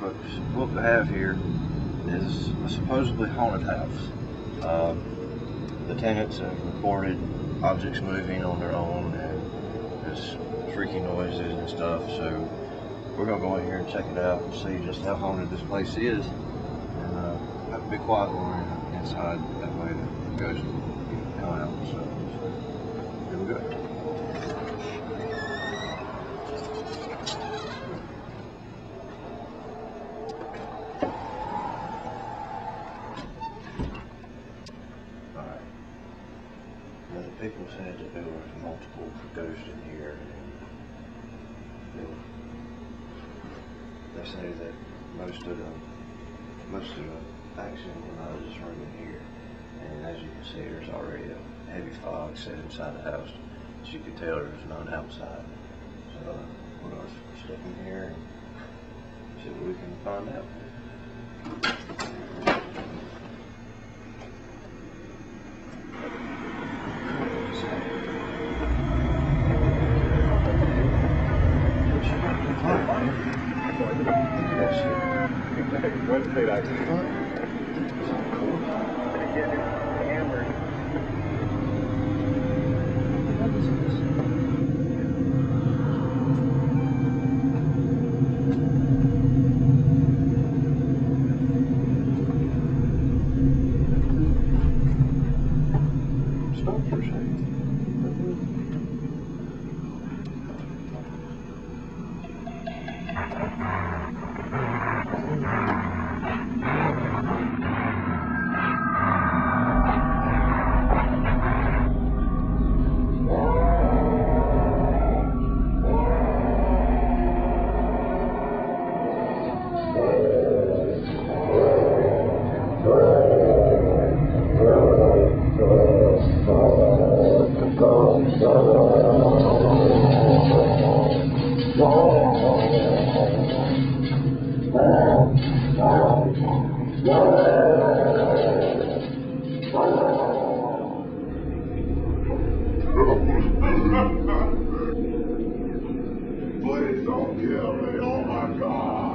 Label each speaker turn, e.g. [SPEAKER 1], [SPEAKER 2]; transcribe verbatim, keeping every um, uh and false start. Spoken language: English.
[SPEAKER 1] Folks, what we have here is a supposedly haunted house. Um, the tenants have reported objects moving on their own and just freaky noises and stuff, so we're going to go in here and check it out and see just how haunted this place is, and uh, have to be quiet when we're inside, that way the ghost will come out. So, so here we go. Now, the people said that there was multiple ghosts in here, and they, they say that most of the most of the action when I was just running here, and as you can see, there's already a heavy fog set inside the house. As you can tell, there's none outside. So uh, we're gonna step in here and see what we can find out.
[SPEAKER 2] Wednesday night. Stop for a second. Please don't kill me, oh my God!